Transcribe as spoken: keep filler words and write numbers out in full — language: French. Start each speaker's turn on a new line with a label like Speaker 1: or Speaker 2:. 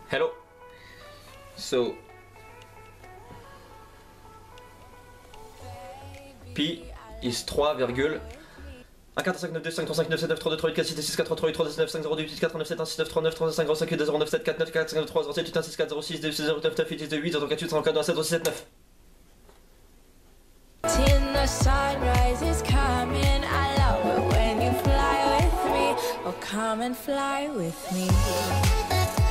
Speaker 1: Hello. So pi is trois virgule un quatre cinq neuf deux cinq trois cinq neuf sept neuf trois deux trois huit quatre six six quatre trois huit trois neuf cinq zéro deux huit quatre neuf sept un six neuf trois neuf trois cinq cinq deux zéro neuf sept quatre neuf quatre cinq trois zéro sept huit un six quatre zéro six deux zéro neuf neuf huit deux huit zéro quatre huit zéro quatre sept zéro six sept neuf.
Speaker 2: The sunrise is coming. I love it when you fly with me. Oh, come and fly with me.